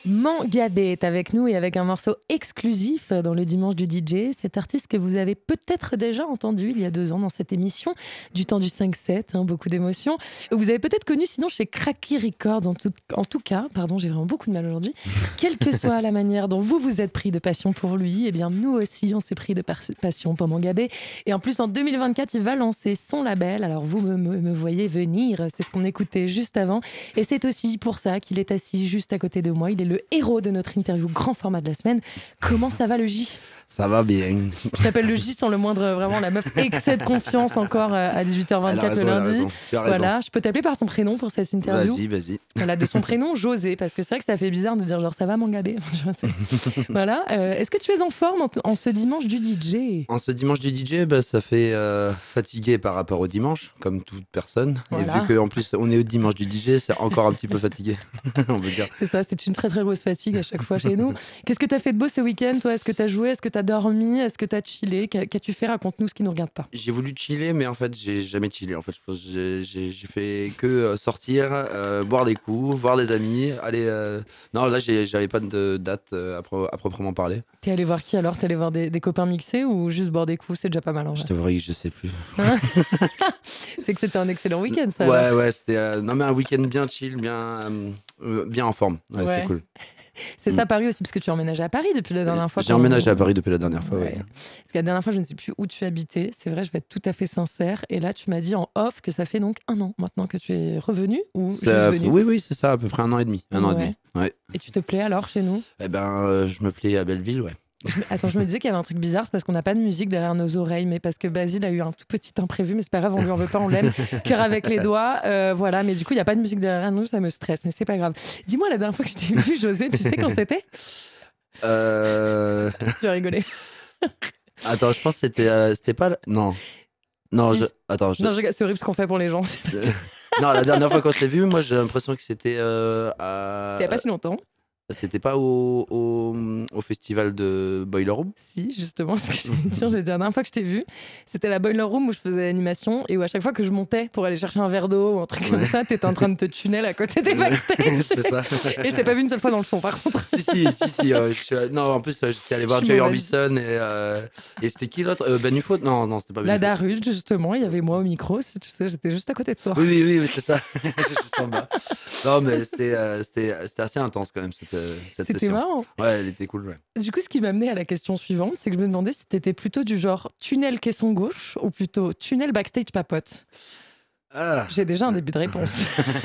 Mangabé est avec nous et avec un morceau exclusif dans le dimanche du DJ. Cet artiste que vous avez peut-être déjà entendu il y a 2 ans dans cette émission, du temps du 5-7, beaucoup d'émotions. Vous avez peut-être connu sinon chez Cracky Records, en tout cas, pardon, j'ai vraiment beaucoup de mal aujourd'hui. Quelle que soit la manière dont vous vous êtes pris de passion pour lui, eh bien nous aussi on s'est pris de passion pour Mangabé. Et en plus en 2024, il va lancer son label. Alors vous me voyez venir, c'est ce qu'on écoutait juste avant. Et c'est aussi pour ça qu'il est assis juste à côté de moi. Il est le héros de notre interview grand format de la semaine. Comment ça va le J? Ça va bien. Je t'appelle le J sans le moindre, vraiment, la meuf excès de confiance encore à 18h24 le lundi. Tu as raison. Voilà, je peux t'appeler par son prénom pour cette interview. Vas-y. Voilà, de son prénom, José, parce que c'est vrai que ça fait bizarre de dire genre ça va Mangabé. Voilà, est-ce que tu es en forme en ce dimanche du DJ? En ce dimanche du DJ, ça fait fatigué par rapport au dimanche, comme toute personne. Voilà. Et vu qu'en plus on est au dimanche du DJ, c'est encore un petit peu fatigué, on veut dire. C'est ça, c'est une très très grosse fatigue à chaque fois chez nous. Qu'est-ce que tu as fait de beau ce week-end, toi? Est-ce que tu as joué? Est-ce que tu as dormi? Est-ce que tu as chillé? Qu'as-tu fait? Raconte-nous ce qui ne nous regarde pas. J'ai voulu chiller, mais en fait, j'ai jamais chillé. En fait, je pense que j'ai fait que sortir, boire des coups, voir des amis, aller. Non, là, j'avais pas de date à proprement parler. T'es allé voir qui alors? T'es allé voir des copains mixés ou juste boire des coups? C'est déjà pas mal en Je vrai. t'avoue que je sais plus. C'est que c'était un excellent week-end, ça. Ouais, c'était non mais un week-end bien chill, bien en forme. Ouais, Ouais. c'est cool. C'est ça Paris aussi, parce que tu as emménagé à Paris depuis la dernière fois. J'ai emménagé à Paris depuis la dernière fois, ouais. Parce que la dernière fois, je ne sais plus où tu habitais. C'est vrai, je vais être tout à fait sincère. Et là, tu m'as dit en off que ça fait donc 1 an maintenant que tu es revenu ou juste venu. Oui, c'est ça, à peu près 1 an et demi. 1 an et demi, ouais. Et tu te plais alors chez nous? Eh ben, je me plais à Belleville, ouais. Attends, je me disais qu'il y avait un truc bizarre, c'est parce qu'on n'a pas de musique derrière nos oreilles, mais parce que Basile a eu un tout petit imprévu, mais c'est pas grave, on lui en veut pas, on l'aime. Cœur avec les doigts, voilà, mais du coup, il n'y a pas de musique derrière nous, ça me stresse, mais c'est pas grave. Dis-moi, la dernière fois que je t'ai vu, José, tu sais quand c'était? Tu vas rigoler. Attends, je pense que c'était pas... Non, Si. Attends. Non, c'est horrible ce qu'on fait pour les gens. Non, la dernière fois qu'on s'est vu, moi j'ai l'impression que c'était C'était il y a pas si longtemps. C'était pas au festival de Boiler Room? Si, justement, ce que j'allais dire, j'ai dit la dernière fois que je t'ai vu, c'était la Boiler Room où je faisais l'animation et où à chaque fois que je montais pour aller chercher un verre d'eau ou un truc comme ça, t'étais en train de te tunnel à côté des backstage. C'est ça. Et je t'ai pas vu une seule fois dans le son, par contre. Si. Non, en plus, j'étais allé voir Jay Orbison et c'était qui l'autre? Ben Ufo? Non, c'était pas Ben La Ufo. Darude, justement, il y avait moi au micro, si tu sais, j'étais juste à côté de toi. Oui, c'est ça. Je sens bas. Non, mais c'était assez intense quand même cette C'était session. marrant. Ouais, elle était cool, ouais. Du coup, ce qui m'a amené à la question suivante, c'est que je me demandais si t'étais plutôt du genre tunnel caisson gauche ou plutôt tunnel backstage papote. Ah. J'ai déjà un début de réponse.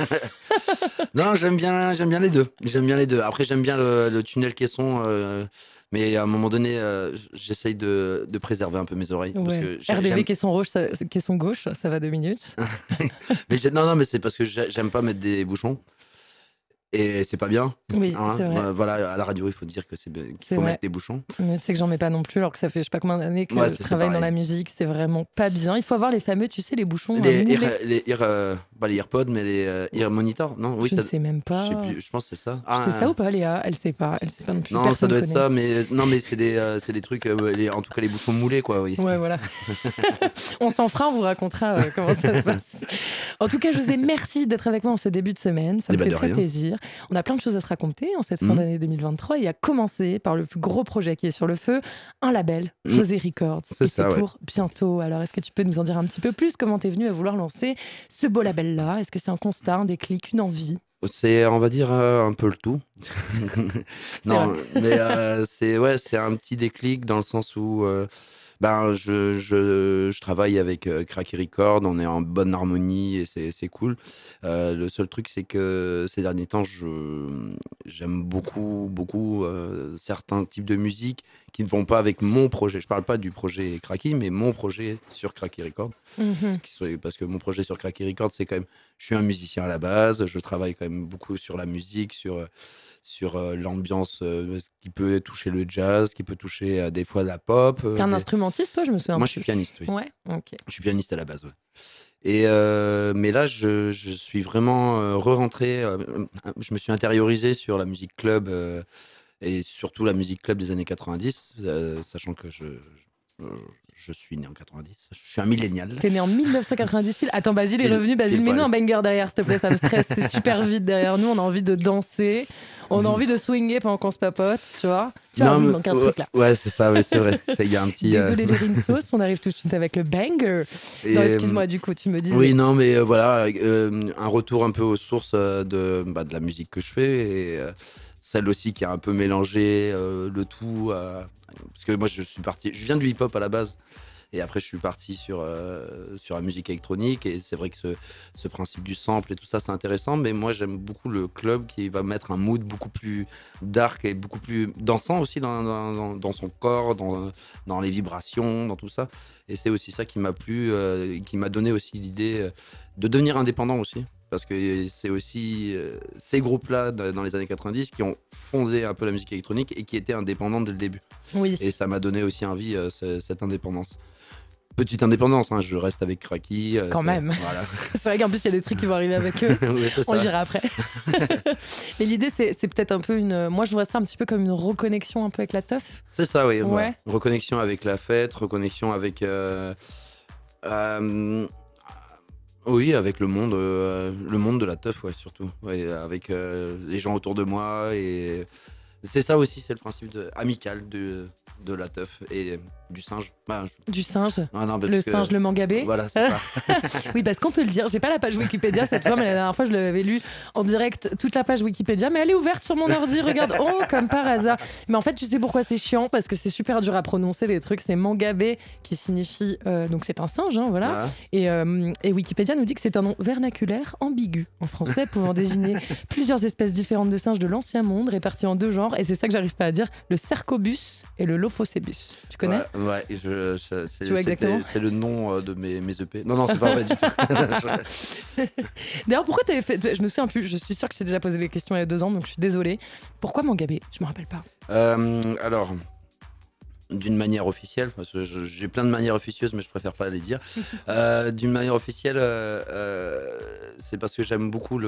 Non, j'aime bien les deux. Après, j'aime bien le tunnel caisson, mais à un moment donné, j'essaye de préserver un peu mes oreilles. Parce Ouais. que RDV caisson gauche, ça va 2 minutes. mais non, mais c'est parce que j'aime pas mettre des bouchons. Et c'est pas bien. Oui, c'est vrai. Voilà, à la radio, il faut dire qu'il C'est faut vrai. mettre des bouchons. Mais tu sais que j'en mets pas non plus, alors que ça fait je sais pas combien d'années que Ouais, je c'est travaille dans pareil. la musique. C'est vraiment pas bien. Il faut avoir les fameux, tu sais, les bouchons Les moulés. AirPods, mais les Ear Monitor, non? Oui, Je ne sais même je pas. sais plus, je pense que c'est ça. C'est ça ou pas, Léa? Elle sait pas non plus. Non, Personne ça doit être connaît. ça, mais non, mais c'est des trucs, en tout cas les bouchons moulés, quoi, oui. Ouais, voilà. On s'en fera, on vous racontera comment ça se passe. En tout cas, José, merci d'être avec moi en ce début de semaine. Ça me fait de très rien. plaisir. On a plein de choses à se raconter en cette fin d'année 2023 et à commencer par le plus gros projet qui est sur le feu, un label, José Records. C'est ça, ouais. pour bientôt. Alors, est-ce que tu peux nous en dire un petit peu plus? Comment t'es venu à vouloir lancer ce beau label-là? Est-ce que c'est un constat, un déclic, une envie? C'est, on va dire, un peu le tout. Non, mais c'est un petit déclic dans le sens où je travaille avec Cracky Records, on est en bonne harmonie et c'est cool. Le seul truc, c'est que ces derniers temps, j'aime beaucoup certains types de musique qui ne vont pas avec mon projet. Je parle pas du projet Cracky, mais mon projet sur Cracky Records. Parce que mon projet sur Cracky Records, c'est quand même, je suis un musicien à la base, je travaille quand même beaucoup sur la musique, sur l'ambiance qui peut toucher le jazz, qui peut toucher des fois la pop. T'es un instrumentiste, toi? Je me souviens. Moi, je suis pianiste, oui. Ouais, ok. Je suis pianiste à la base, ouais. Et mais là, je suis vraiment re-rentré. Je me suis intériorisé sur la musique club et surtout la musique club des années 90, sachant que euh, je suis né en 90, je suis un millénial. T'es né en 1990 pile. Attends, Basile est Pile, revenu. Basile, pile mets-nous un poil. banger derrière, s'il te plaît, ça me stresse. C'est super vite derrière nous. On a envie de danser. On a envie de swinger pendant qu'on se papote, tu vois. Tu as Non, envie, il mais, manque un truc là. ouais, c'est ça, ouais, c'est vrai. Il y a un petit. Désolé les rinsos, on arrive tout de suite avec le banger. Et, Non, excuse-moi, du coup, tu me disais. oui, non, mais voilà, un retour un peu aux sources de la musique que je fais et celle aussi qui a un peu mélangé le tout. Parce que moi, je viens du hip-hop à la base. Et après, je suis parti sur la musique électronique. Et c'est vrai que ce principe du sample et tout ça, c'est intéressant. Mais moi, j'aime beaucoup le club qui va mettre un mood beaucoup plus dark et beaucoup plus dansant aussi dans son corps, dans les vibrations, dans tout ça. Et c'est aussi ça qui m'a plu, qui m'a donné aussi l'idée de devenir indépendant aussi. Parce que c'est aussi ces groupes-là, dans les années 90, qui ont fondé un peu la musique électronique et qui étaient indépendants dès le début. Oui, Et ça m'a donné aussi envie, cette indépendance. Petite indépendance, hein, je reste avec Cracky. quand même. Voilà. C'est vrai qu'en plus, il y a des trucs qui vont arriver avec eux. Ouais, c'est On le ça. dira après. Mais l'idée, c'est peut-être un peu une. Moi, je vois ça un petit peu comme une reconnexion un peu avec la teuf. C'est ça, oui. Ouais. Voilà. Reconnexion avec la fête, reconnexion avec. Oui, avec le monde de la teuf, ouais, surtout. Ouais, avec les gens autour de moi. Et c'est ça aussi, c'est le principe amical de la teuf et du singe. Du singe. Non, non, Le parce que- singe, le mangabé. Voilà, c'est ça. Oui, parce qu'on peut le dire. J'ai pas la page Wikipédia cette fois, mais la dernière fois, je l'avais lu en direct, toute la page Wikipédia. Mais elle est ouverte sur mon ordi. Regarde, oh, comme par hasard. Mais en fait, tu sais pourquoi c'est chiant? Parce que c'est super dur à prononcer les trucs. C'est mangabé qui signifie. Donc, c'est un singe, hein, voilà. Voilà. Et Wikipédia nous dit que c'est un nom vernaculaire ambigu en français pouvant désigner plusieurs espèces différentes de singes de l'ancien monde répartis en deux genres. Et c'est ça que j'arrive pas à dire, le cercobus et le lophocébus. Tu connais? Ouais, et Tu vois exactement. c'est le nom de mes EP. Non, non, c'est pas vrai du tout. D'ailleurs, pourquoi t'avais fait. Je me souviens plus, je suis sûre que je t'ai déjà posé les questions il y a 2 ans, donc je suis désolée. Pourquoi mangabé? Je me rappelle pas. Alors, d'une manière officielle, parce que j'ai plein de manières officieuses, mais je préfère pas les dire. D'une manière officielle, c'est parce que j'aime beaucoup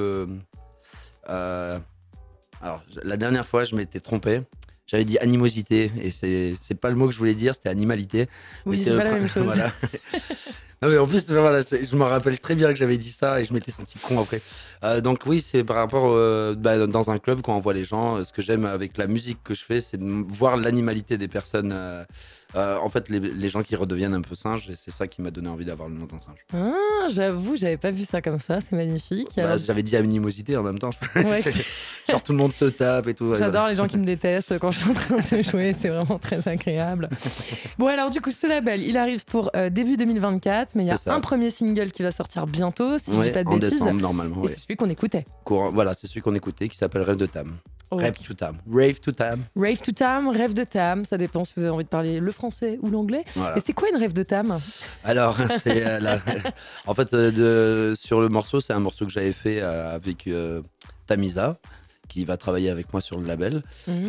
alors, la dernière fois, je m'étais trompé. J'avais dit animosité, et c'est pas le mot que je voulais dire, c'était animalité. Mais Oui, c'est pas la même chose. Voilà. Non, mais en plus, voilà, je me rappelle très bien que j'avais dit ça et je m'étais senti con après. Donc oui, c'est par rapport dans un club quand on voit les gens. Ce que j'aime avec la musique que je fais, c'est de voir l'animalité des personnes. En fait, les gens qui redeviennent un peu singes, et c'est ça qui m'a donné envie d'avoir le nom d'un singe. Ah, j'avoue, j'avais pas vu ça comme ça, c'est magnifique. Bah, Alors, j'avais dit animosité en même temps. ouais, Genre tout le monde se tape et tout. j'adore les gens qui me détestent quand je suis en train de jouer, c'est vraiment très agréable. Bon, alors du coup, ce label, il arrive pour début 2024, mais il y a C'est ça. un premier single qui va sortir bientôt, si je dis pas de en bêtises. décembre normalement. Et Ouais. c'est celui qu'on écoutait. Voilà, c'est celui qu'on écoutait qui s'appelle Rêve de Tam. Ok. Rêve to Tam. Rave to Tam. Rave to Tam, rêve de Tam, ça dépend si vous avez envie de parler le français ou l'anglais. Voilà. Et c'est quoi une rêve de Tam? Alors, c'est en fait sur le morceau, c'est un morceau que j'avais fait avec Tamisa, qui va travailler avec moi sur le label.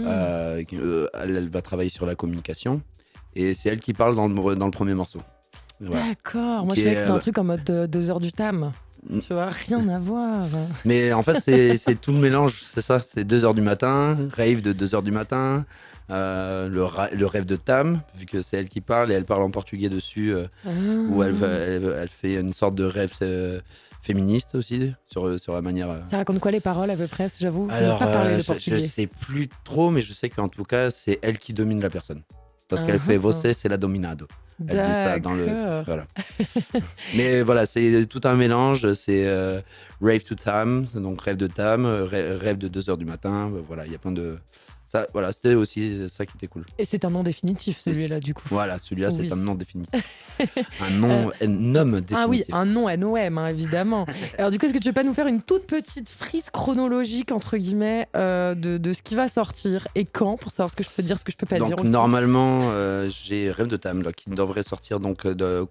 Elle va travailler sur la communication et c'est elle qui parle dans le premier morceau. Voilà. D'accord, moi Qui je croyais est, que c'était un truc en mode 2 heures du Tam. Tu vois, rien à voir. Mais en fait, c'est tout le mélange, c'est ça. C'est 2h du matin, rave de 2h du matin, le rêve de Tam, vu que c'est elle qui parle et elle parle en portugais dessus, où elle fait une sorte de rêve féministe aussi, sur la manière. Ça raconte quoi les paroles à peu près? J'avoue, je n'ai Alors, pas parlé le je portugais. sais plus trop, mais je sais qu'en tout cas, c'est elle qui domine la personne. Parce qu'elle fait você, c'est la dominado. Elle dit ça dans le. D'accord. Voilà. Mais voilà, c'est tout un mélange. C'est rave to Tam, donc rêve de Tam, rêve de 2h du matin. Voilà, il y a plein de. Ça, voilà, c'était aussi ça qui était cool. Et c'est un nom définitif celui-là du coup. Voilà, celui-là, Oui. c'est un nom définitif. un homme définitif. Ah oui, un nom NOM, hein, évidemment. Alors du coup, est-ce que tu peux pas nous faire une toute petite frise chronologique, entre guillemets, de ce qui va sortir et quand, pour savoir ce que je peux dire, ce que je peux pas dire Donc aussi. normalement, j'ai Rêve de Tam là, qui devrait sortir donc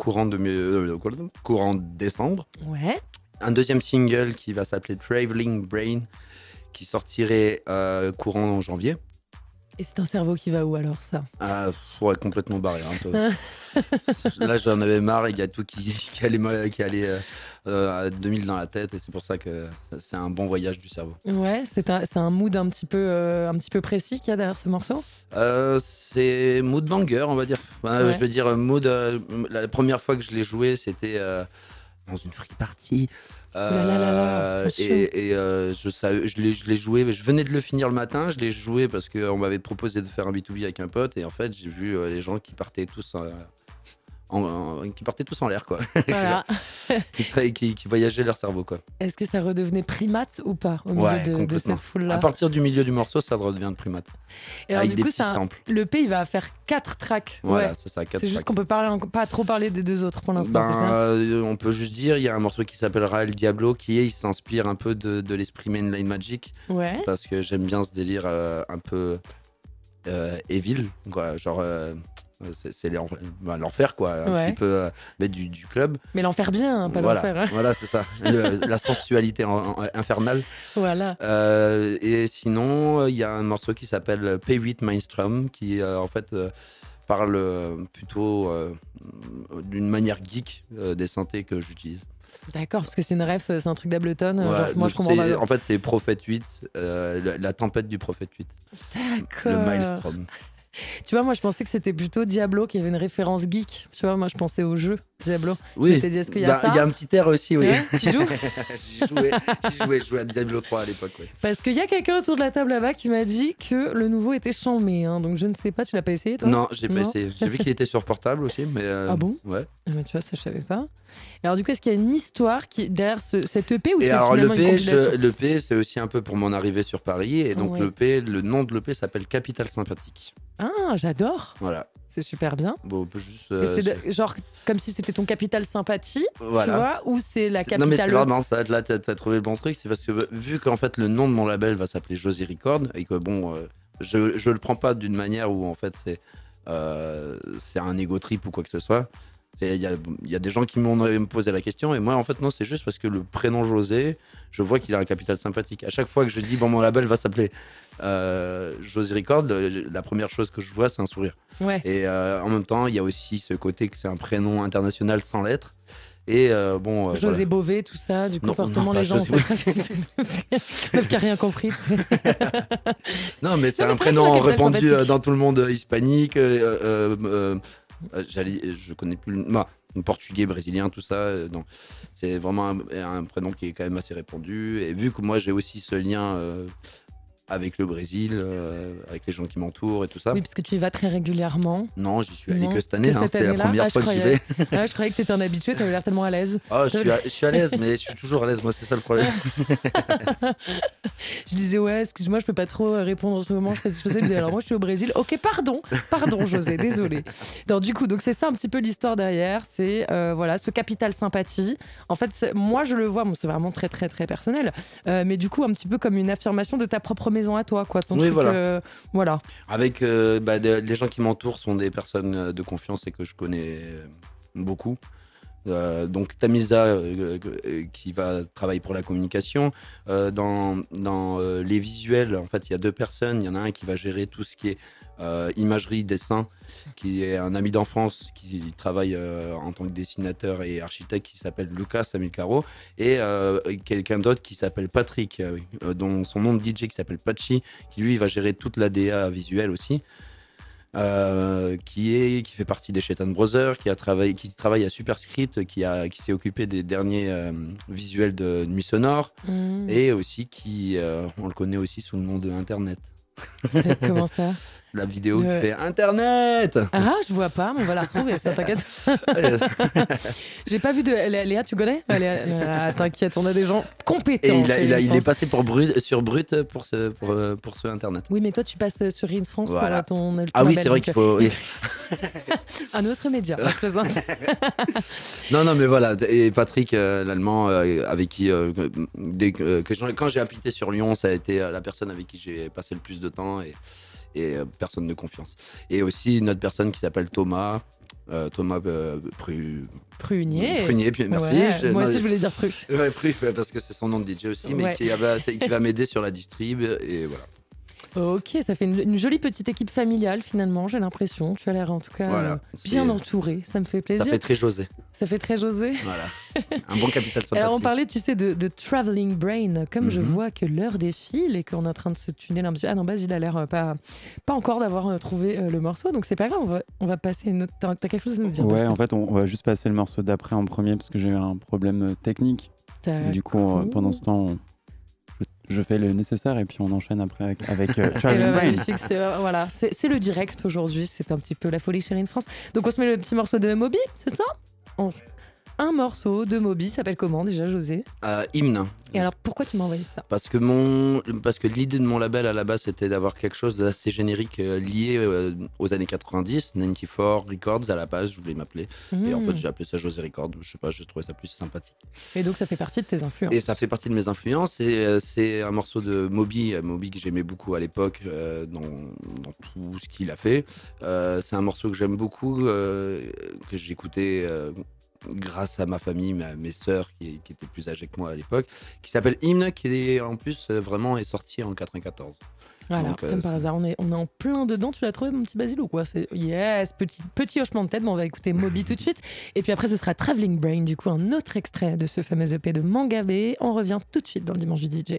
courant décembre. Ouais. Un deuxième single qui va s'appeler Traveling Brain, qui sortirait courant en janvier. Et c'est un cerveau qui va où alors, ça? Ah, ouais, complètement barré, hein, toi. Là, j'en avais marre, il y a tout qui allait à 2000 dans la tête, et c'est pour ça que c'est un bon voyage du cerveau. Ouais, c'est un mood un petit peu précis qu'il y a derrière ce morceau? C'est mood banger, on va dire. Enfin, je Ouais. veux dire, mood. La première fois que je l'ai joué, c'était dans une free party. Ouh là là là là, attention. Je l'ai joué, mais je venais de le finir le matin. Je l'ai joué parce qu'on m'avait proposé de faire un B2B avec un pote. Et en fait, j'ai vu les gens qui partaient tous qui partaient tous en l'air, quoi. Genre, Voilà. qui voyageaient leur cerveau, quoi. Est-ce que ça redevenait primate ou pas au milieu Ouais, de complètement. cette À foule-là? partir du milieu du morceau, ça redevient de primate. Et alors Avec du des coup, petits samples. le P, il va faire 4 tracks. Voilà, Ouais. c'est ça, 4 C'est juste tracks. qu'on peut pas trop parler des deux autres pour l'instant, c'est ça? On peut juste dire, il y a un morceau qui s'appelle Raël Diablo il s'inspire un peu de l'esprit Mainline Magic, Ouais. parce que j'aime bien ce délire un peu evil, quoi. Genre, c'est l'enfer, quoi. Un Ouais. petit peu mais du club. Mais l'enfer bien, hein, pas Voilà, l'enfer, hein. voilà, c'est ça. La sensualité infernale. Voilà. Et sinon, il y a un morceau qui s'appelle P8 Mainstream, qui en fait parle plutôt d'une manière geek des synthés que j'utilise. D'accord, parce que c'est une ref, c'est un truc d'Ableton. Ouais, Genre, moi, je comprends pas. en fait, c'est Prophète 8, la tempête du Prophète 8, le D'accord. Maelstrom. Tu vois, moi, je pensais que c'était plutôt Diablo qui avait une référence geek. Tu vois, moi, je pensais au jeu Diablo. Je Oui, m'étais dit, est-ce qu'il y a ça? il y a un petit air aussi, oui. Ouais, tu joues? Je jouais à Diablo 3 à l'époque, oui. Parce qu'il y a quelqu'un autour de la table là-bas qui m'a dit que le nouveau était chambé. Hein, donc je ne sais pas, tu l'as pas essayé toi? Non, j'ai pas Non. essayé. J'ai vu qu'il était sur portable aussi, mais Ah bon? ouais. Ah bah, tu vois, ça je savais pas. Et alors du coup, est-ce qu'il y a une histoire qui derrière cette EP ou Et c'est alors finalement une compilation? l'EP, c'est aussi un peu pour mon arrivée sur Paris, et donc Ouais. le nom de l'EP s'appelle Capital Sympathique. Ah, j'adore. Voilà. C'est super bien. Bon, on peut juste. Et c'est genre comme si c'était ton capital sympathie, Voilà. tu vois, ou c'est la Non mais capitale. c'est vraiment ça, là t'as trouvé le bon truc, c'est parce que vu qu'en fait le nom de mon label va s'appeler Josie Record, et que bon, je le prends pas d'une manière où en fait c'est un ego trip ou quoi que ce soit. Il y a des gens qui m'ont posé la question, et moi en fait non, c'est juste parce que le prénom José, je vois qu'il a un capital sympathique. À chaque fois que je dis bon, mon label va s'appeler Josie Record, la première chose que je vois c'est un sourire. Ouais. Et en même temps il y a aussi ce côté que c'est un prénom international sans lettres. Et bon, José voilà. Bové, tout ça, du coup Non, forcément pas les gens ont José fait meuf qui a rien compris, tu sais. Non, mais c'est Non, mais un c'est prénom vrai qu'il a un capital répandu sympathique. dans tout le monde hispanique. Je connais plus portugais, brésilien, tout ça. Non, c'est vraiment un prénom qui est quand même assez répandu. Et vu que moi j'ai aussi ce lien avec le Brésil, avec les gens qui m'entourent et tout ça. Oui, parce que tu y vas très régulièrement. Non, j'y suis allé Non, que cette année. que Hein, cette c'est la année-là. première Ah, fois que j'y vais. je croyais que t'étais un habitué, t'avais l'air tellement à l'aise. Ah, je suis à l'aise, mais je suis toujours à l'aise. Moi, c'est ça le problème. Je disais, ouais, excuse-moi, je peux pas trop répondre en ce moment. Je faisais, alors moi, je suis au Brésil. Ok, pardon, José, désolé. Donc, du coup, donc c'est ça un petit peu l'histoire derrière. C'est voilà, ce capital sympathie. En fait, moi, je le vois, bon, c'est vraiment très, très, très personnel. Mais du coup, un petit peu comme une affirmation de ta propre maison à toi, quoi. Ton Oui, truc, voilà. voilà. Avec les gens qui m'entourent sont des personnes de confiance et que je connais beaucoup. Donc Tamisa qui va travailler pour la communication. Dans les visuels, en fait, il y a deux personnes. Il y en a un qui va gérer tout ce qui est imagerie, dessin, qui est un ami d'enfance qui travaille en tant que dessinateur et architecte, qui s'appelle Lucas Amilcaro, et quelqu'un d'autre qui s'appelle Patrick, dont son nom de DJ qui s'appelle Pachi, qui lui va gérer toute la DA visuelle aussi. Qui fait partie des Chetan Brothers, qui travaille à Superscript, qui s'est occupé des derniers visuels de Nuit Sonore, et aussi on le connaît aussi sous le nom de Internet. Comment ça? La vidéo qui fait Internet. Ah, je vois pas, mais on va la retrouver, ça t'inquiète. J'ai pas vu de. Léa, tu connais? T'inquiète, on a des gens compétents. Et il est passé sur Brut pour ce Internet. Oui, mais toi, tu passes sur Rins France Voilà. pour ton. Ah oui, label, c'est vrai donc, qu'il faut. Oui. Un autre média, je plaisante. Non, mais voilà. Et Patrick, l'Allemand, avec qui, quand j'ai habité sur Lyon, ça a été la personne avec qui j'ai passé le plus de temps, et personne de confiance. Et aussi une autre personne qui s'appelle Thomas. Thomas Prunier. Prunier, puis merci. Ouais, moi aussi, je voulais dire Pru. Ouais, parce que c'est son nom de DJ aussi, mais qui va m'aider sur la distrib, et voilà. Ok, ça fait une jolie petite équipe familiale finalement, j'ai l'impression. Tu as l'air en tout cas Voilà, bien c'est entouré, ça me fait ça plaisir. fait très José. Ça fait très José. Voilà, un bon capital Alors on sympathie. parlait, tu sais, de traveling brain. Comme je Mmh. vois que l'heure défile et qu'on est en train de se tuner un petit peu. Ah non, Basile a l'air pas encore d'avoir trouvé le morceau, donc c'est pas grave, on va passer une autre. T'as quelque chose à nous dire Ouais, dessus? en fait, on va juste passer le morceau d'après en premier parce que j'ai eu un problème technique. Et du coup, pendant ce temps, je fais le nécessaire et puis on enchaîne après avec Eh Traveling ben, Brain. magnifique, voilà, c'est le direct aujourd'hui, c'est un petit peu la folie chez Rins France. Donc on se met le petit morceau de Moby, c'est ça? On- Un morceau de Moby s'appelle comment déjà, José? Hymne. Et alors pourquoi tu m'as envoyé ça? Parce que l'idée de mon label à la base c'était d'avoir quelque chose d'assez générique lié aux années 90, 94 Records à la base, je voulais m'appeler. Et en fait j'ai appelé ça José Records, je sais pas, j'ai trouvé ça plus sympathique. Et donc ça fait partie de tes influences. Et ça fait partie de mes influences et c'est un morceau de Moby que j'aimais beaucoup à l'époque dans tout ce qu'il a fait. C'est un morceau que j'aime beaucoup, que j'écoutais grâce à ma famille, mes sœurs qui étaient plus âgées que moi à l'époque, qui s'appelle Hymne, qui est en plus vraiment est sorti en 94. Voilà, Donc, comme par hasard, on est en plein dedans. Tu l'as trouvé, mon petit Basile, ou quoi? C'est yes, petit hochement de tête. Bon, on va écouter Moby tout de suite. Et puis après, ce sera Traveling Brain, du coup, un autre extrait de ce fameux EP de Mangabé. On revient tout de suite dans le dimanche du DJ.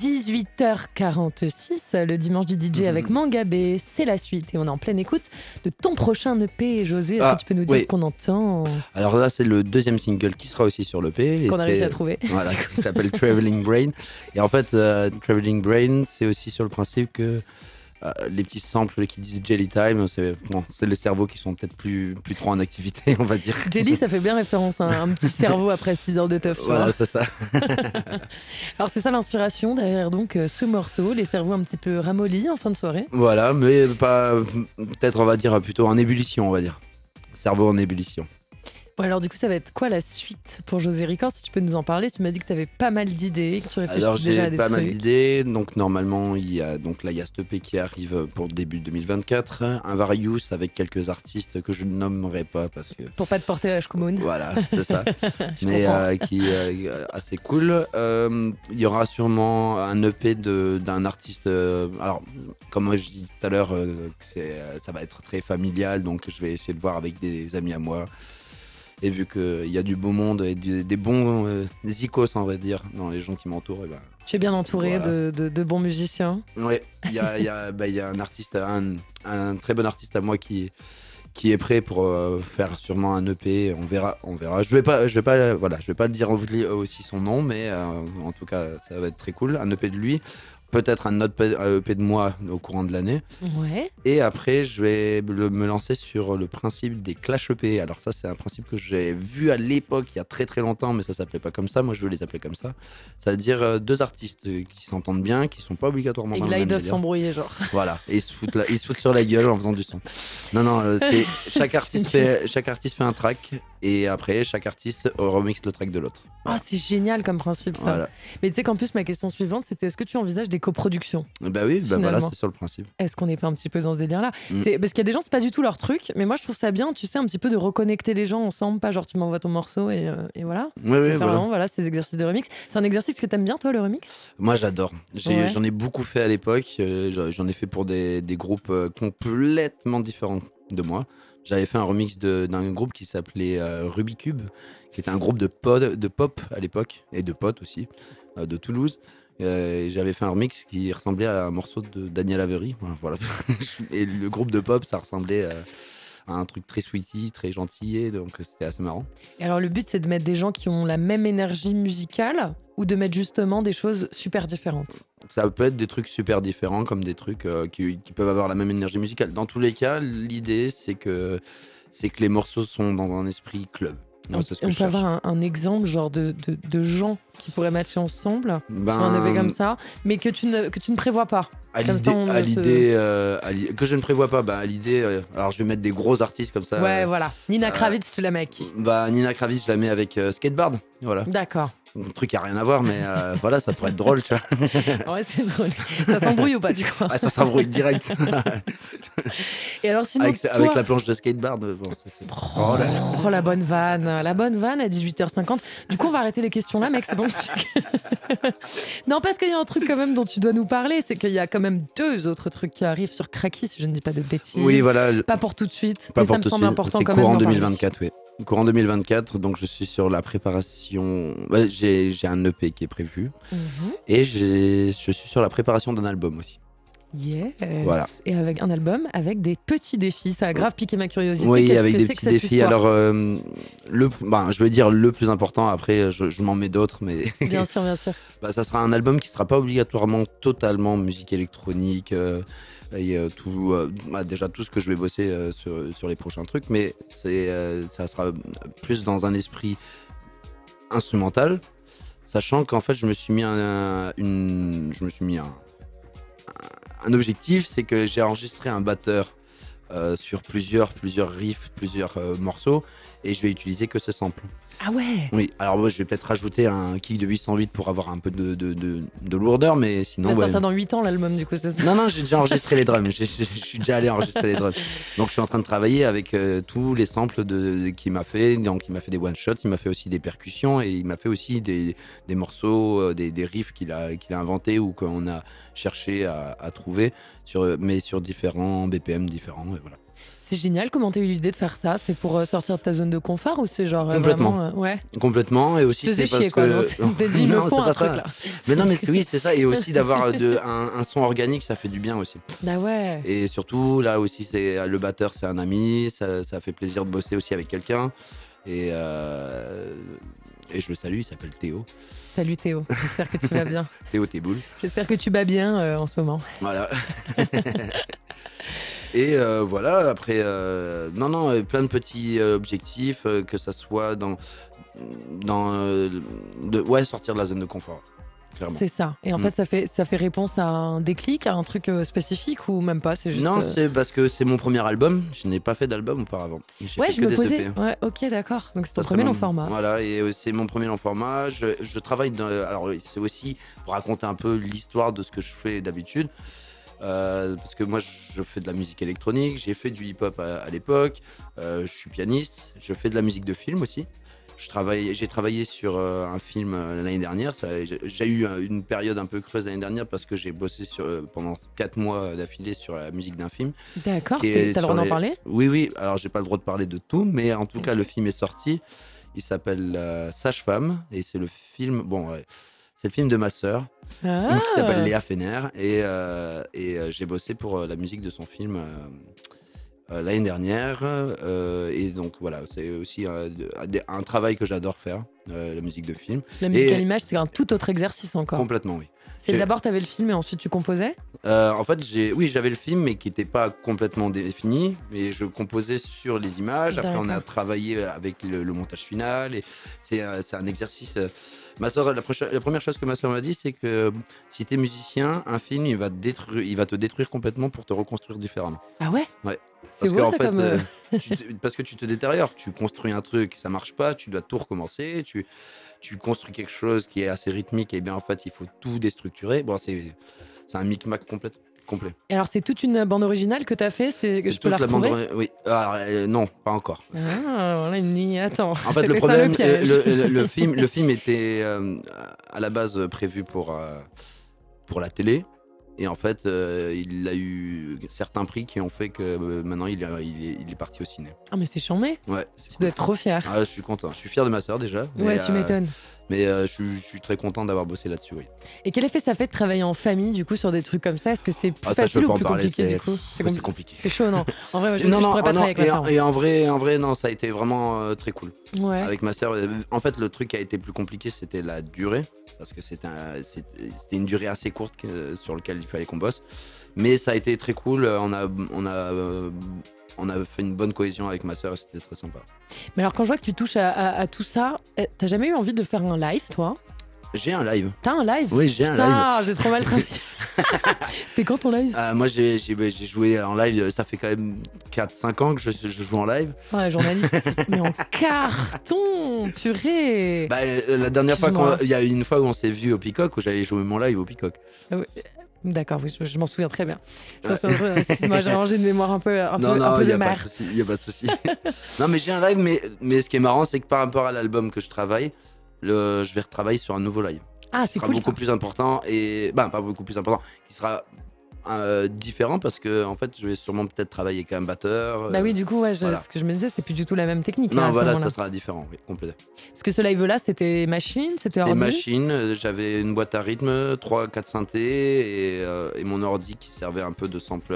18h46, le dimanche du DJ avec Mangabé, c'est la suite et on est en pleine écoute de ton prochain EP, José. Est-ce que tu peux nous dire ce qu'on entend? Alors là, c'est le deuxième single qui sera aussi sur l'EP. Qu'on a réussi à trouver. Voilà, qui s'appelle Traveling Brain. Et en fait, Traveling Brain, c'est aussi sur le principe que les petits samples qui disent Jelly Time, c'est les cerveaux qui sont peut-être plus trop en activité, on va dire. Jelly, ça fait bien référence à un petit cerveau après 6 heures de teuf. Voilà, c'est ça. Alors c'est ça l'inspiration derrière donc ce morceau, les cerveaux un petit peu ramollis en fin de soirée. Voilà, mais pas peut-être on va dire plutôt en ébullition, on va dire. Cerveau en ébullition. Bon, alors du coup, ça va être quoi la suite pour José Records? Si tu peux nous en parler, tu m'as dit que tu avais pas mal d'idées, que tu réfléchissais déjà à des trucs. Alors j'ai pas mal d'idées, donc normalement il y a cet EP qui arrive pour début 2024, un Various avec quelques artistes que je ne nommerai pas parce que... Pour pas te porter à Shkumun. Voilà, c'est ça, mais qui est assez cool. Il y aura sûrement un EP d'un artiste, alors comme moi je dis tout à l'heure, ça va être très familial, donc je vais essayer de voir avec des amis à moi. Et vu qu'il y a du beau monde et des bons des icos, on va dire, dans les gens qui m'entourent. Tu es bien entouré voilà. de bons musiciens. Oui, il y a un artiste, un très bon artiste à moi qui est prêt pour faire sûrement un EP. On verra. Je vais pas le dire aussi son nom, mais en tout cas, ça va être très cool. Un EP de lui. Peut-être un autre EP de moi au courant de l'année. Ouais. Et après, je vais me lancer sur le principe des Clash EP. Alors ça, c'est un principe que j'ai vu à l'époque, il y a très très longtemps, mais ça s'appelait pas comme ça. Moi, je veux les appeler comme ça. C'est-à-dire deux artistes qui s'entendent bien, qui sont pas obligatoirement dans le même délire. Et là, ils doivent s'embrouiller, genre. Voilà, et ils se foutent sur la gueule en faisant du son. Non, c'est chaque artiste fait un track, et après, chaque artiste remixe le track de l'autre. Voilà. Oh, c'est génial comme principe, ça. Voilà. Mais tu sais qu'en plus, ma question suivante, c'était est-ce que tu envisages des coproductions? Bah oui, voilà, c'est sur le principe. Est-ce qu'on n'est pas un petit peu dans ce délire-là? Parce qu'il y a des gens, c'est pas du tout leur truc, mais moi, je trouve ça bien, tu sais, un petit peu de reconnecter les gens ensemble, pas genre tu m'envoies ton morceau et voilà. Oui, voilà, ces exercices de remix. C'est un exercice que t'aimes bien, toi, le remix? Moi, j'adore. J'en ai beaucoup fait à l'époque. J'en ai fait pour des groupes complètement différents de moi. J'avais fait un remix d'un groupe qui s'appelait Rubikube, qui était un groupe de pop à l'époque, et de potes aussi, de Toulouse. J'avais fait un remix qui ressemblait à un morceau de Daniel Avery. Voilà. Et le groupe de pop, ça ressemblait à un truc très sweetie, très gentil, donc c'était assez marrant. Et alors le but, c'est de mettre des gens qui ont la même énergie musicale ou de mettre justement des choses super différentes? Ça peut être des trucs super différents comme des trucs qui peuvent avoir la même énergie musicale. Dans tous les cas, l'idée, c'est que les morceaux sont dans un esprit club. Moi, on peut avoir un exemple genre de gens qui pourraient matcher ensemble sur un EP comme ça, mais que tu ne prévois pas. Que je ne prévois pas, à l'idée, alors je vais mettre des gros artistes comme ça. Ouais, voilà. Nina Kravitz, tu la mets avec qui? Nina Kravitz, je la mets avec Skateboard. Voilà. D'accord. Un truc qui a rien à voir, mais voilà, ça pourrait être drôle, tu vois. Ouais, c'est drôle. Ça s'embrouille ou pas, tu crois? Ça s'embrouille direct. Et alors sinon, avec la planche de skateboard, c'est... Oh, la bonne vanne à 18h50. Du coup, on va arrêter les questions là, mec, c'est bon. Non, parce qu'il y a un truc quand même dont tu dois nous parler, c'est qu'il y a quand même 2 autres trucs qui arrivent sur Cracky, si je ne dis pas de bêtises. Oui, voilà. Pas pour tout de suite, mais ça me semble important quand même. C'est courant 2024, oui. Courant 2024, donc je suis sur la préparation. J'ai un EP qui est prévu et je suis sur la préparation d'un album aussi. Yes. Voilà. Et avec un album avec des petits défis, ça a grave piqué ma curiosité. Oui, avec des petits défis. Alors, je veux dire le plus important. Après, je m'en mets d'autres, mais bien sûr. Ça sera un album qui sera pas obligatoirement totalement musique électronique. Et déjà tout ce que je vais bosser sur les prochains trucs, mais ça sera plus dans un esprit instrumental, sachant qu'en fait je me suis mis un objectif, c'est que j'ai enregistré un batteur sur plusieurs riffs, plusieurs morceaux, et je vais utiliser que ce sample. Ah ouais. Oui, alors moi je vais peut-être rajouter un kick de 808 pour avoir un peu de lourdeur, mais sinon... Ça dans 8 ans l'album du coup, c'est ça? Non, j'ai déjà enregistré les drums, je suis déjà allé enregistrer les drums. Donc je suis en train de travailler avec tous les samples qu'il m'a fait. Donc il m'a fait des one-shots, il m'a fait aussi des percussions, et il m'a fait aussi des morceaux, des riffs qu'il a inventés ou qu'on a cherché à trouver, mais sur différents BPM différents, et voilà. C'est génial. Comment t'as eu l'idée de faire ça? C'est pour sortir de ta zone de confort ou c'est genre Complètement. vraiment, ouais. Complètement. Et aussi, c'est parce quoi, que. Non, t'es dit, non, c'est pas un ça. truc, là. Mais non, mais oui, c'est ça. Et aussi d'avoir un son organique, ça fait du bien aussi. Bah ouais. Et surtout, là aussi, c'est le batteur, c'est un ami. Ça fait plaisir de bosser aussi avec quelqu'un. Et je le salue, il s'appelle Théo. Salut Théo, j'espère que tu vas bien. Théo Théboul. J'espère que tu bats bien en ce moment. Voilà. Et voilà, après, plein de petits objectifs, que ça soit sortir de la zone de confort. Clairement. C'est ça. Et en fait, ça fait réponse à un déclic, à un truc spécifique ou même pas, c'est juste... Non, c'est parce que c'est mon premier album. Je n'ai pas fait d'album auparavant. Ouais, je me posais. Ouais, ok, d'accord. Donc c'est ton premier long format. Voilà, et c'est mon premier long format. Je travaille alors c'est aussi pour raconter un peu l'histoire de ce que je fais d'habitude. Parce que moi, je fais de la musique électronique. J'ai fait du hip-hop à l'époque. Je suis pianiste. Je fais de la musique de film aussi. J'ai travaillé sur un film l'année dernière. J'ai eu une période un peu creuse l'année dernière parce que j'ai bossé pendant 4 mois d'affilée sur la musique d'un film. D'accord, t'as le droit d'en parler ? Oui. Alors, j'ai pas le droit de parler de tout, mais en tout cas, le film est sorti. Il s'appelle Sage-Femme et c'est le film. C'est le film de ma sœur qui s'appelle Léa Fener et j'ai bossé pour la musique de son film. L'année dernière et donc voilà, c'est aussi un travail que j'adore faire, la musique de film. La musique à l'image, c'est un tout autre exercice encore. Complètement, oui. C'est d'abord tu avais le film et ensuite tu composais ? En fait, j'avais le film mais qui n'était pas complètement défini, mais je composais sur les images. Après, on a travaillé avec le montage final et c'est un exercice. Ma soeur, la première chose que ma soeur m'a dit, c'est que si tu es musicien, un film, il va te détruire complètement pour te reconstruire différemment. Ah ouais ? Ouais. C'est beau, ça, comme... parce que tu te détériores, tu construis un truc, ça marche pas, tu dois tout recommencer, tu construis quelque chose qui est assez rythmique et bien en fait il faut tout déstructurer. Bon, c'est un micmac complet. Et alors c'est toute une bande originale que tu as fait, je peux la retrouver ? Oui. Alors, non, pas encore. Ah, là il me dit attends. En fait le problème, le film était à la base prévu pour la télé. Et en fait, il a eu certains prix qui ont fait que maintenant il est parti au ciné. Ah mais c'est chambé. Ouais. Tu dois être trop fier. Ah, je suis content. Je suis fier de ma sœur déjà. Ouais, tu m'étonnes. Mais je suis très content d'avoir bossé là-dessus, oui. Et quel effet ça fait de travailler en famille du coup sur des trucs comme ça ? Est-ce que c'est plus facile ou plus compliqué du coup ? C'est compliqué. C'est chaud, non ? En vrai, je pourrais pas travailler avec ma sœur. Et en vrai, non, ça a été vraiment très cool. Ouais. Avec ma sœur, en fait, le truc qui a été plus compliqué, c'était la durée. Parce que c'était une durée assez courte sur laquelle il fallait qu'on bosse. Mais ça a été très cool. On a fait une bonne cohésion avec ma sœur et c'était très sympa. Mais alors, quand je vois que tu touches à tout ça, t'as jamais eu envie de faire un live, toi ? J'ai un live. T'as un live ? Oui, j'ai un live. Ah, j'ai trop mal travaillé. C'était quand ton live ? Moi, j'ai joué en live, ça fait quand même 4-5 ans que je joue en live. Oh, la journaliste, mais en carton, purée. La dernière fois, il y a une fois où on s'est vu au Peacock, où j'avais joué mon live au Peacock. D'accord, oui, je m'en souviens très bien. Excuse-moi, j'ai rangé une mémoire un peu de merde. Il n'y a pas de souci. Non, mais j'ai un live, mais ce qui est marrant, c'est que par rapport à l'album que je travaille, je vais retravailler sur un nouveau live. Ah, c'est cool. Qui sera beaucoup plus important et pas beaucoup plus important, qui sera différent parce que en fait, je vais sûrement peut-être travailler avec un batteur. Bah oui, du coup, ouais, ce que je me disais, c'est plus du tout la même technique. Non, voilà, ça sera différent, oui, complètement. Parce que ce live-là, c'était machine, c'était ordi. C'était machine. J'avais une boîte à rythme, 3-4 synthés et mon ordi qui servait un peu de sampler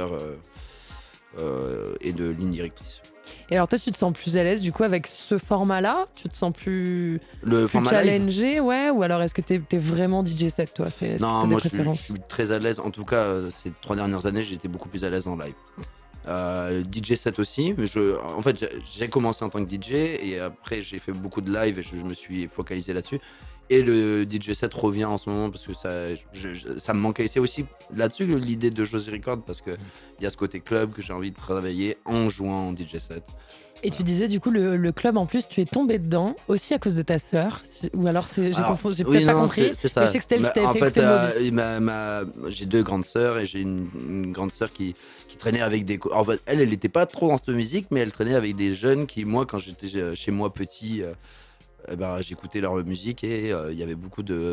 et de ligne directrice. Et alors toi, tu te sens plus à l'aise du coup avec ce format-là ? Tu te sens plus challengé, live. Ouais. Ou alors est-ce que t'es vraiment DJ set, toi ? Non, moi je suis très à l'aise. En tout cas, ces 3 dernières années, j'étais beaucoup plus à l'aise en live. DJ set aussi, mais en fait, j'ai commencé en tant que DJ et après j'ai fait beaucoup de live et je me suis focalisé là-dessus. Et le DJ set revient en ce moment parce que ça me manquait. C'est aussi là-dessus l'idée de Josie Record parce qu'il y a ce côté club que j'ai envie de travailler en jouant en DJ set. Et tu disais du coup le club en plus tu es tombé dedans aussi à cause de ta sœur ou alors j'ai peut-être pas compris. C'est ça. Je sais que c'était elle qui t'avait fait écouter j'ai 2 grandes sœurs et j'ai une grande sœur qui traînait avec des... En fait, elle n'était pas trop dans cette musique mais elle traînait avec des jeunes qui, moi quand j'étais chez moi petit... j'écoutais leur musique et il y avait beaucoup de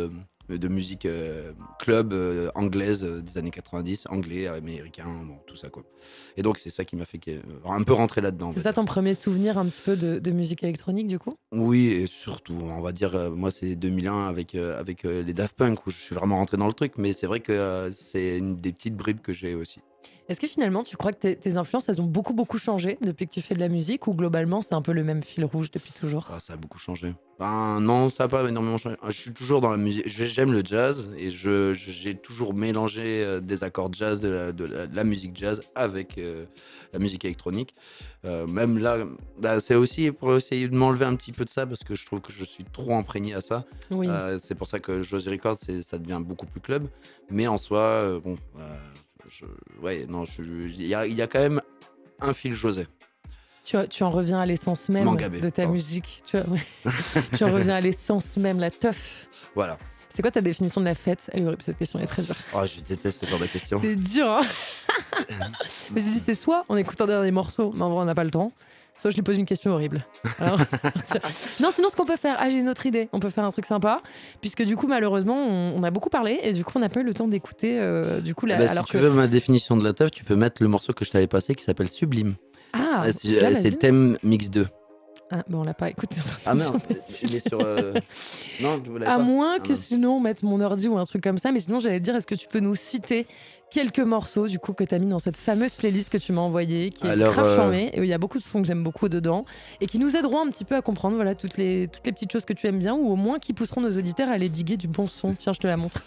de musique club anglaise des années 90, anglais, américain, bon, tout ça quoi. Et donc c'est ça qui m'a fait un peu rentrer là-dedans. C'est ça ton premier souvenir un petit peu de musique électronique du coup? Oui, et surtout, on va dire, moi c'est 2001 avec, les Daft Punk où je suis vraiment rentré dans le truc, mais c'est vrai que c'est une des petites bribes que j'ai aussi. Est-ce que finalement tu crois que tes influences elles ont beaucoup changé depuis que tu fais de la musique ou globalement c'est un peu le même fil rouge depuis toujours? Ah, ça a beaucoup changé. Ben, non, ça a pas énormément changé. Je suis toujours dans la musique. J'aime le jazz et j'ai toujours mélangé des accords jazz, de la musique jazz avec la musique électronique. Même là, bah, c'est aussi pour essayer de m'enlever un petit peu de ça parce que je trouve que je suis trop imprégné à ça. Oui. C'est pour ça que Josie Records, ça devient beaucoup plus club. Mais en soi, bon, ouais, non, il y a quand même un fil José. Tu en reviens à l'essence même Mangabé, de ta pardon. musique. Tu en reviens à l'essence même, la teuf. Voilà. C'est quoi ta définition de la fête? Elle est horrible, cette question est très dure. Oh, je déteste ce genre de questions. C'est dur, hein. Je me suis dit, c'est soit on écoute un dernier morceau, mais en vrai, on n'a pas le temps, soit je lui pose une question horrible. Alors, non, sinon, ce qu'on peut faire, j'ai une autre idée. On peut faire un truc sympa, puisque du coup, malheureusement, on a beaucoup parlé, et du coup, on n'a pas eu le temps d'écouter. Du coup, Bah, si tu veux ma définition de la teuf, tu peux mettre le morceau que je t'avais passé qui s'appelle Sublime. Ah, c'est Thème Mix 2. Ah, bon, on l'a pas écouté. Ah merde, il est sur. Non, vous l'avez À pas. moins que Ah, sinon on mette mon ordi ou un truc comme ça, mais sinon j'allais te dire, est-ce que tu peux nous citer quelques morceaux du coup que tu as mis dans cette fameuse playlist que tu m'as envoyée, qui est grave charmée, et où il y a beaucoup de sons que j'aime beaucoup dedans, et qui nous aideront un petit peu à comprendre voilà, toutes les petites choses que tu aimes bien, ou au moins qui pousseront nos auditeurs à aller diguer du bon son. Tiens, je te la montre.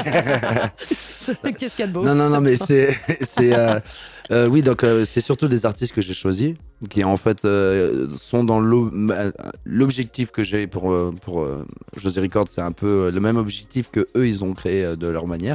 Qu'est-ce qu'il y a de beau? Non, mais oui, donc c'est surtout des artistes que j'ai choisis, qui en fait sont dans l'objectif que j'ai pour Josie Records, c'est un peu le même objectif que eux ils ont créé de leur manière.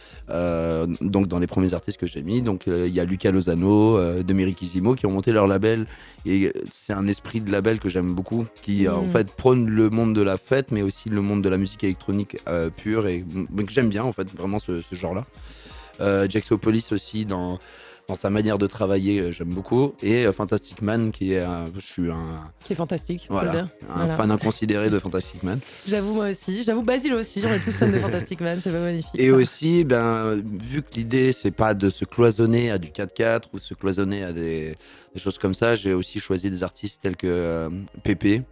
Donc dans les premiers artistes que j'ai mis, donc il y a Luca Lozano, Dominique Isimo qui ont monté leur label, et c'est un esprit de label que j'aime beaucoup, qui en fait prône le monde de la fête, mais aussi le monde de la musique électronique pure, et que j'aime bien en fait vraiment ce genre-là. Jaxopolis aussi dans sa manière de travailler, j'aime beaucoup, et Fantastic Man qui est qui est fantastique, voilà, fan inconsidéré de Fantastic Man. J'avoue, moi aussi, Basile aussi, on est tous fans de Fantastic Man, c'est pas magnifique. Et ça. Aussi, vu que l'idée c'est pas de se cloisonner à du 4/4 ou se cloisonner à des choses comme ça, j'ai aussi choisi des artistes tels que Pépé.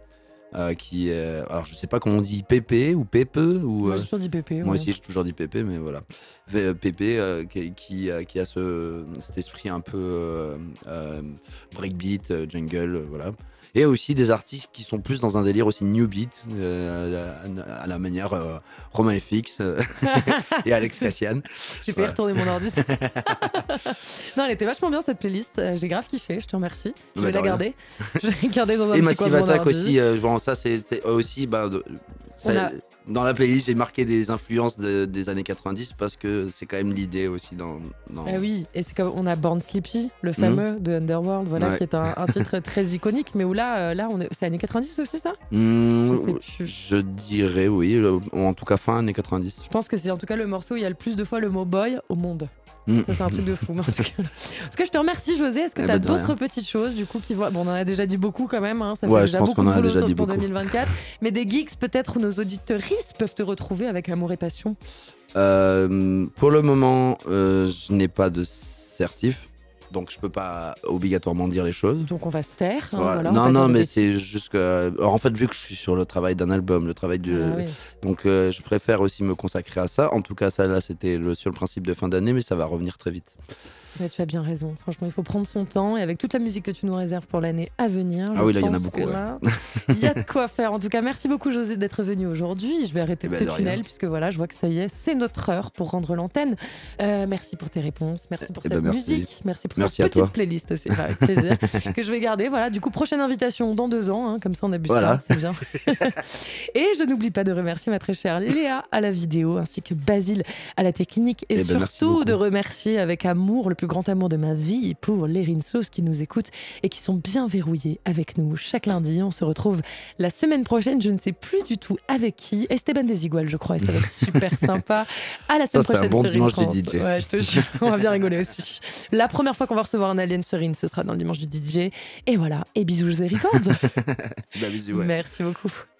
Alors je sais pas comment on dit, Pépé ou Pépé ou, moi j'ai toujours dit Pépé. Moi aussi j'ai toujours dit Pépé, mais voilà. Pépé qui a cet esprit un peu breakbeat, jungle, voilà. Et aussi des artistes qui sont plus dans un délire aussi new beat, à la manière Romain FX et Alex Cassian. J'ai fait retourner mon ordi. Non, elle était vachement bien cette playlist. J'ai grave kiffé, je te remercie. Je vais la garder. Je vais garder dans un et petit coin de Massive mon Attack ordi. aussi. Ça c'est aussi. Dans la playlist, j'ai marqué des influences des années 90 parce que c'est quand même l'idée aussi dans... Ah oui, et c'est comme on a Born Sleepy, le fameux de Underworld, voilà, qui est un titre très iconique, mais où là c'est années 90 aussi ça? Je dirais oui, en tout cas fin années 90. Je pense que c'est en tout cas le morceau où il y a le plus de fois le mot boy au monde. Ça c'est un truc de fou. En tout cas, je te remercie José. Est-ce que tu as d'autres petites choses du coup qui vont... Bon, on en a déjà dit beaucoup quand même, hein. Ça fait déjà beaucoup de boulot pour 2024. Mais des geeks peut-être où nos auditeuristes peuvent te retrouver avec amour et passion. Pour le moment, je n'ai pas de certif. Donc je peux pas obligatoirement dire les choses. Donc on va se taire. Voilà. Non, mais c'est juste que... En fait, vu que je suis sur le travail d'un album, le travail du... oui. Donc je préfère aussi me consacrer à ça. En tout cas, ça là, c'était sur le principe de fin d'année, mais ça va revenir très vite. Mais tu as bien raison. Franchement, il faut prendre son temps. Et avec toute la musique que tu nous réserves pour l'année à venir, oui, là, il y en a beaucoup. Il y a de quoi faire. En tout cas, merci beaucoup, José, d'être venu aujourd'hui. Je vais arrêter de tunnel, puisque voilà, je vois que ça y est, c'est notre heure pour rendre l'antenne. Merci pour tes réponses. Merci pour cette musique. Merci pour cette petite playlist aussi. Avec plaisir. Que je vais garder. Voilà, du coup, prochaine invitation dans 2 ans. Comme ça, on abuse pas. C'est bien. Et je n'oublie pas de remercier ma très chère Léa à la vidéo, ainsi que Basile à la technique. Et surtout, de remercier avec amour le plus grand amour de ma vie pour les Rinsos qui nous écoutent et qui sont bien verrouillés avec nous chaque lundi. On se retrouve la semaine prochaine, je ne sais plus du tout avec qui. Esteban Desigual, je crois, et ça va être super sympa. À la semaine prochaine sur dimanche France. du DJ. Ouais, je te jure, on va bien rigoler aussi. La première fois qu'on va recevoir un alien sur Rin, ce sera dans le dimanche du DJ. Et voilà, et bisous José Records. Bisous, ouais. Merci beaucoup.